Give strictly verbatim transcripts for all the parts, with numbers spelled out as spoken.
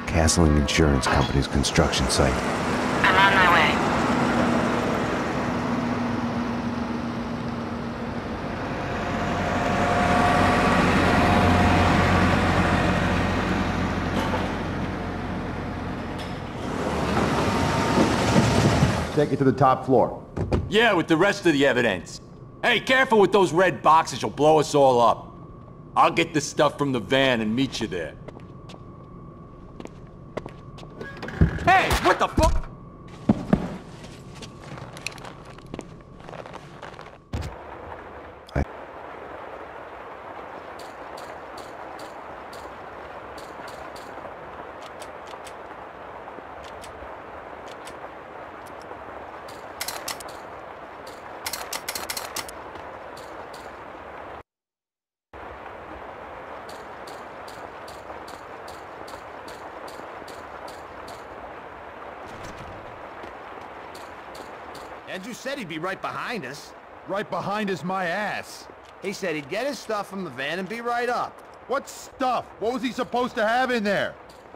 Castling Insurance Company's construction site. I'm on my way. Take it to the top floor. Yeah, with the rest of the evidence. Hey, careful with those red boxes, you'll blow us all up. I'll get the stuff from the van and meet you there. Hey, what the fuck? Andrew said he'd be right behind us. Right behind is my ass. He said he'd get his stuff from the van and be right up. What stuff? What was he supposed to have in there?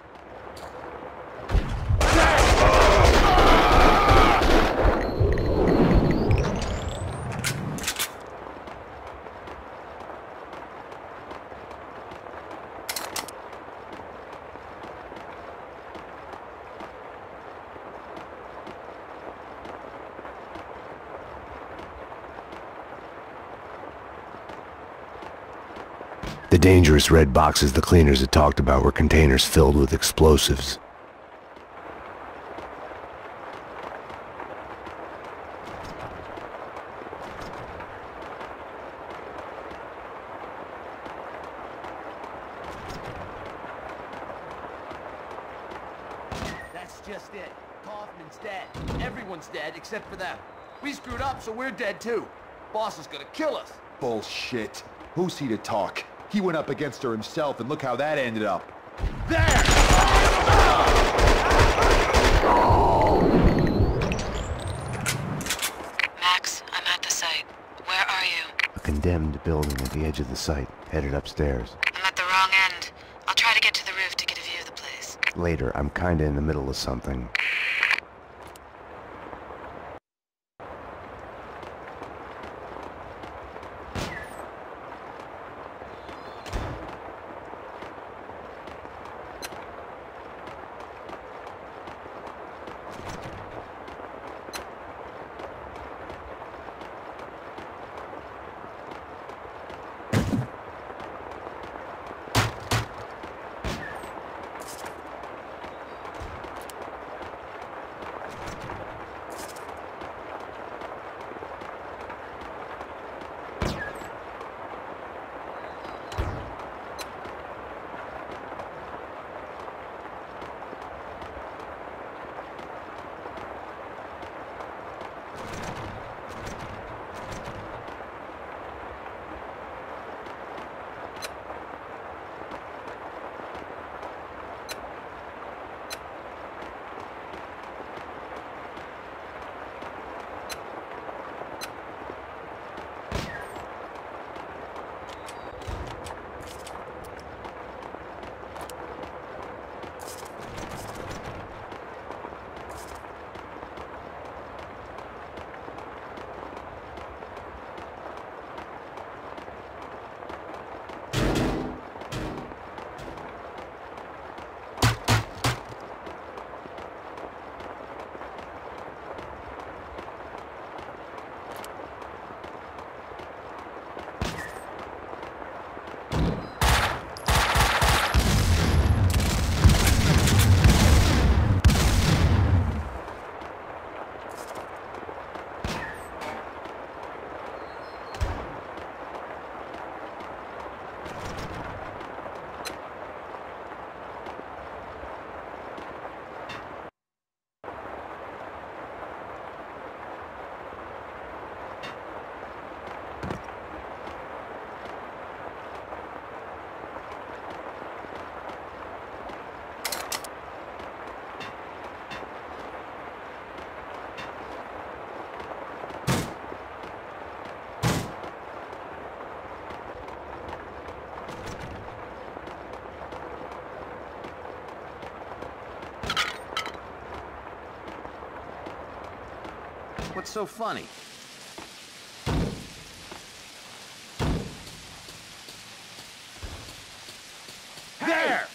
The dangerous red boxes the cleaners had talked about were containers filled with explosives. That's just it. Kaufman's dead. Everyone's dead except for them. We screwed up, so we're dead too. Boss is gonna kill us. Bullshit. Who's he to talk? He went up against her himself, and look how that ended up. There! Max, I'm at the site. Where are you? A condemned building at the edge of the site, headed upstairs. I'm at the wrong end. I'll try to get to the roof to get a view of the place. Later, I'm kinda in the middle of something. What's so funny? There!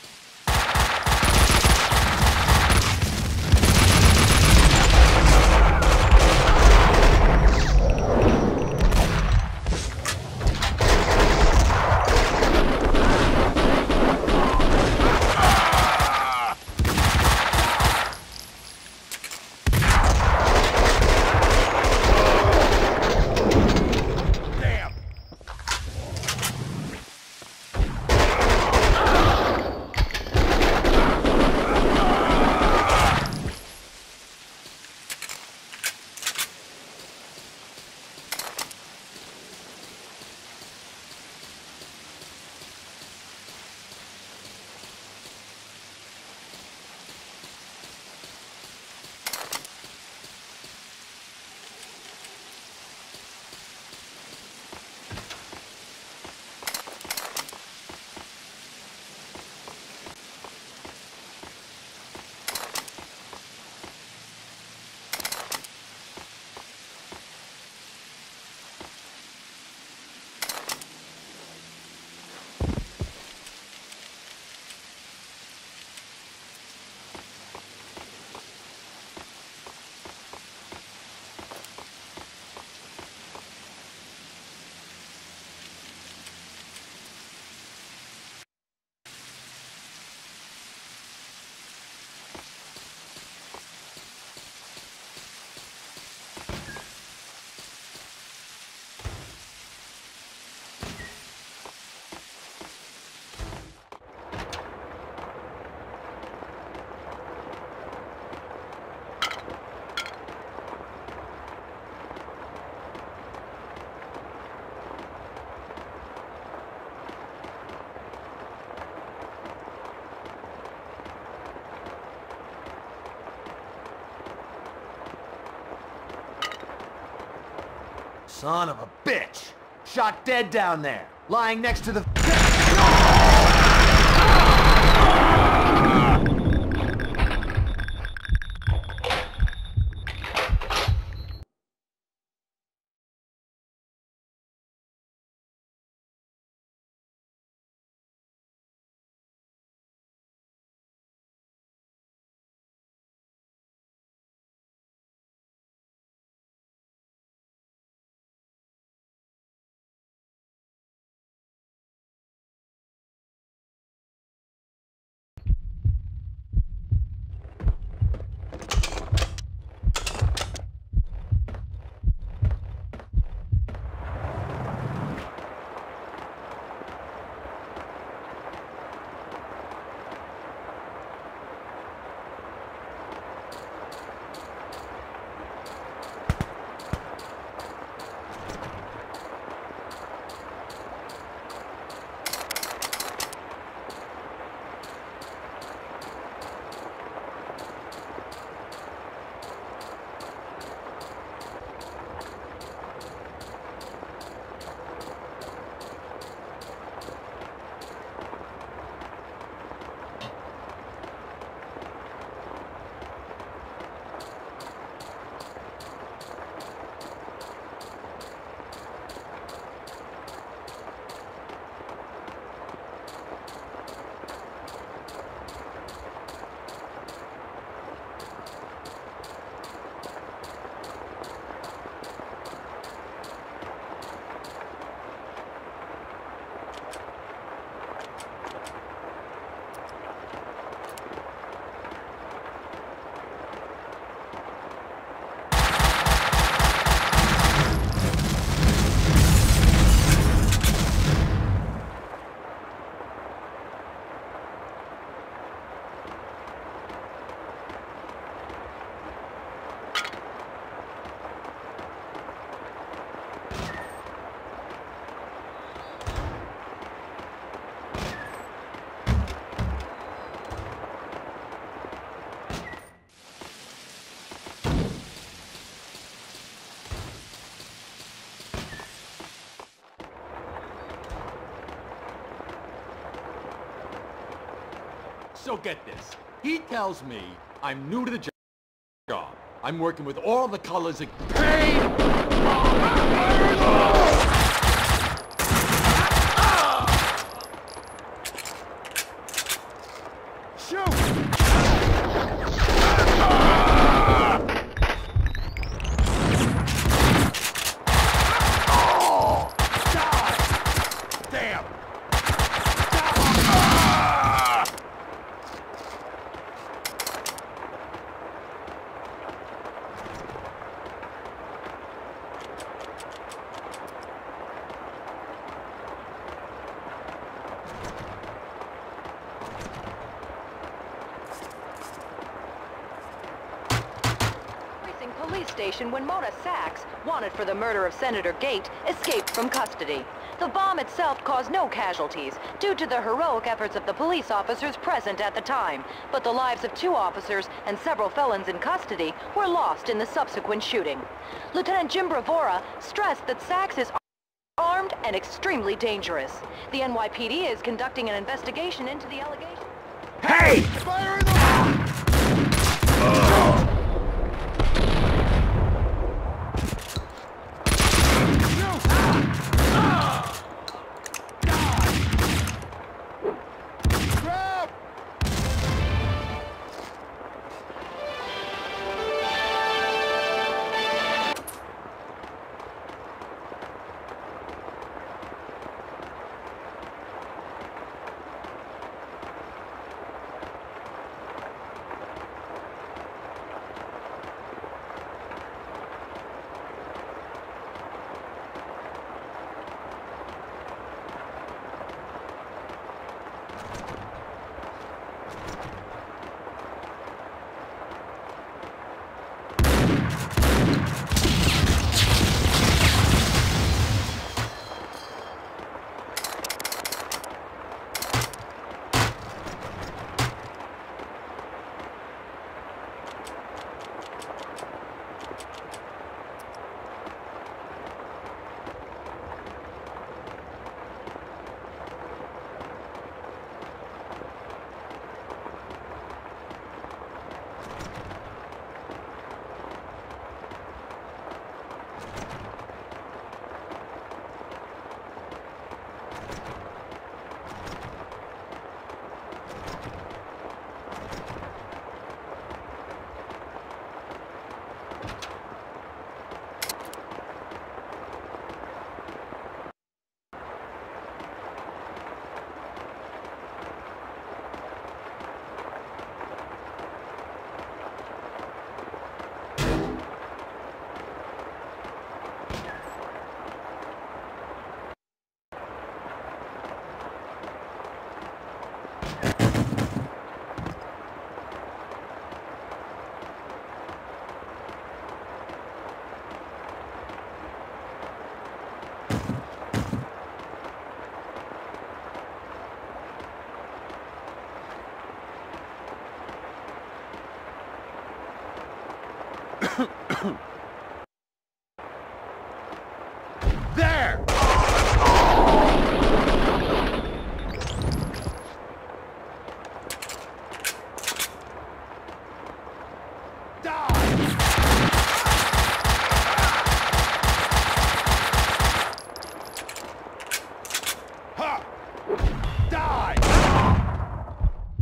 Son of a bitch! Shot dead down there, lying next to the... So get this. He tells me I'm new to the job. I I'm working with all the colors of... Payne! Police station when Mona Sachs, wanted for the murder of Senator Gate, escaped from custody. The bomb itself caused no casualties due to the heroic efforts of the police officers present at the time, but the lives of two officers and several felons in custody were lost in the subsequent shooting. Lieutenant Jim Bravura stressed that Sachs is armed and extremely dangerous. The N Y P D is conducting an investigation into the allegation. Hey! Fire in the... Uh. There!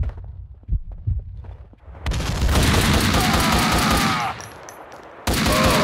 Die!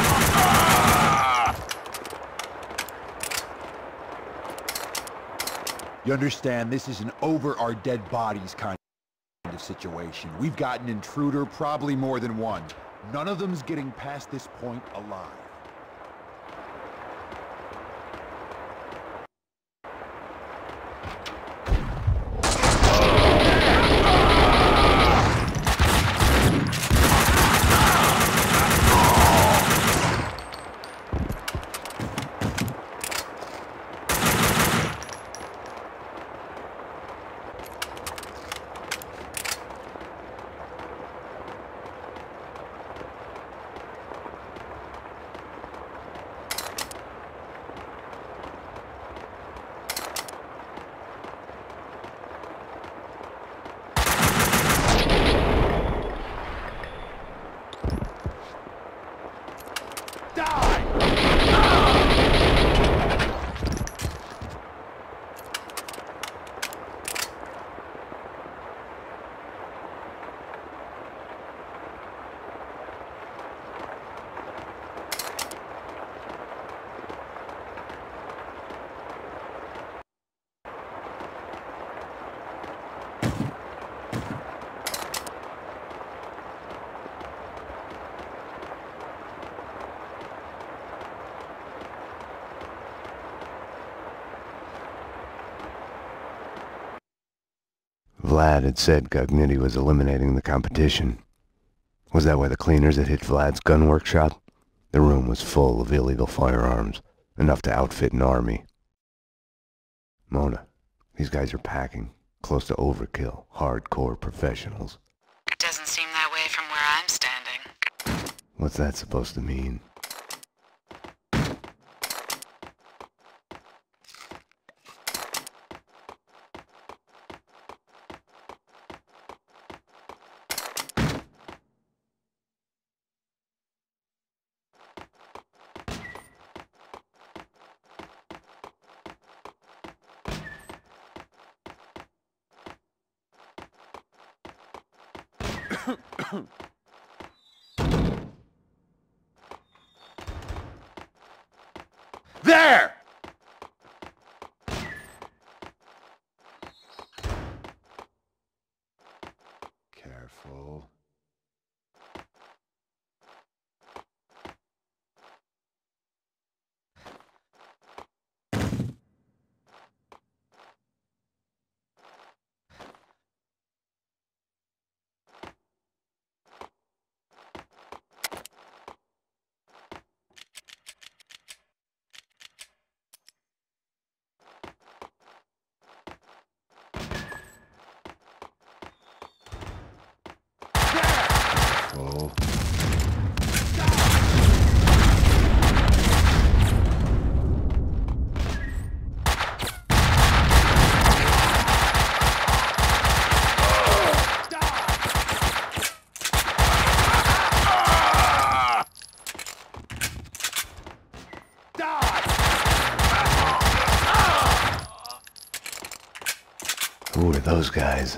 You understand, this is an over-our-dead-bodies kind of situation. We've got an intruder, probably more than one. None of them's getting past this point alive. Vlad had said Gognitti was eliminating the competition. Was that why the cleaners had hit Vlad's gun workshop? The room was full of illegal firearms, enough to outfit an army. Mona, these guys are packing, close to overkill, hardcore professionals. It doesn't seem that way from where I'm standing. What's that supposed to mean? There! Careful. Oh. Who are those guys?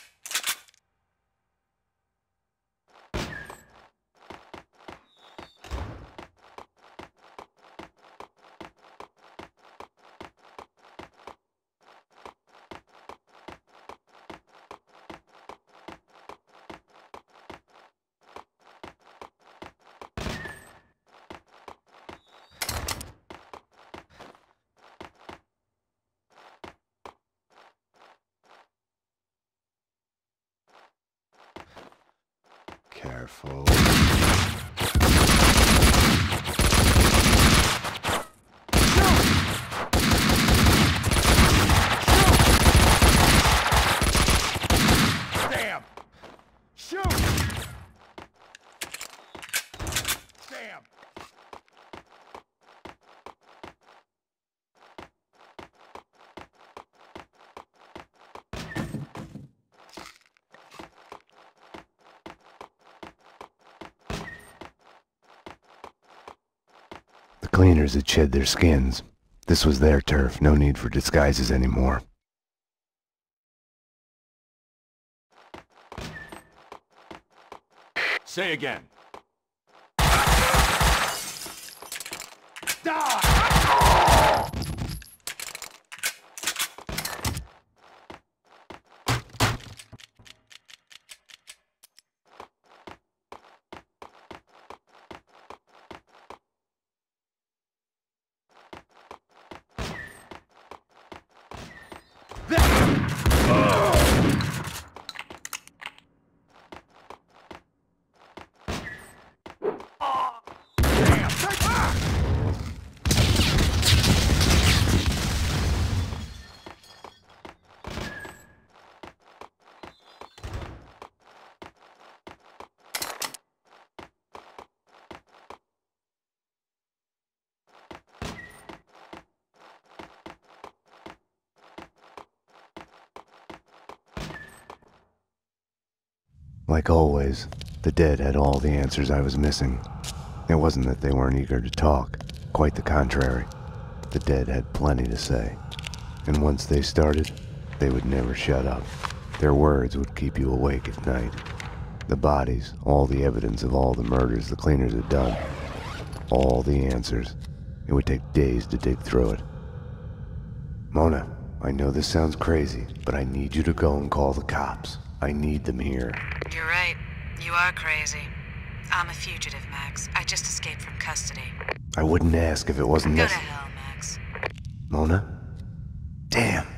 Careful. Damn! Shoot! Damn! The cleaners had shed their skins. This was their turf, no need for disguises anymore. Say again. Die! Like always, the dead had all the answers I was missing. It wasn't that they weren't eager to talk, quite the contrary. The dead had plenty to say. And once they started, they would never shut up. Their words would keep you awake at night. The bodies, all the evidence of all the murders the cleaners had done. All the answers. It would take days to dig through it. Mona, I know this sounds crazy, but I need you to go and call the cops. I need them here. You're right. You are crazy. I'm a fugitive, Max. I just escaped from custody. I wouldn't ask if it wasn't Go to necessary. hell, Max. Mona? Damn.